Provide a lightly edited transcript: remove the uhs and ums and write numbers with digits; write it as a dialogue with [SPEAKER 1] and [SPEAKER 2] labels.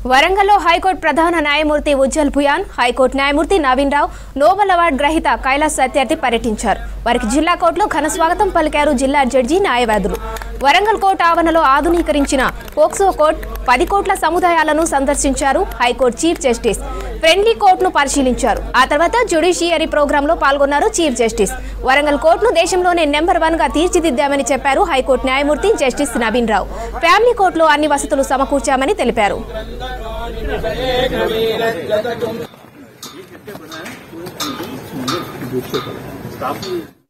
[SPEAKER 1] వరంగల్లో హైకోర్టు ప్రధాన న్యాయమూర్తి ఉజ్జల్ భుయాన్, హైకోర్టు న్యాయమూర్తి నవీన్ రావు, నోబెల్ అవార్డు గ్రహీత కైలాస్ సత్యార్థి పర్యటించారు. వారికి జిల్లా కోర్టులో ఘన స్వాగతం పలికారు జిల్లా జడ్జి, న్యాయవాదులు. వరంగల్ కోర్టు ఆవరణలో ఆధునీకరించిన పోక్సో కోర్టు, 10 కోట్ల సముదాయాలను సందర్శించారు. హైకోర్టు చీఫ్ జస్టిస్ ఫ్రెండ్లీ కోర్టును పరిశీలించారు. ఆ తర్వాత జ్యుడిషియరీ ప్రోగ్రాంలో పాల్గొన్నారు చీఫ్ జస్టిస్. వరంగల్ కోర్టును దేశంలోనే నెంబర్ 1 గా తీర్చిదిద్దామని చెప్పారు హైకోర్టు న్యాయమూర్తి జస్టిస్ నవీన్ రావు. ఫ్యామిలీ కోర్టులో అన్ని వసతులు సమకూర్చామని తెలిపారు.
[SPEAKER 2] स्टाफ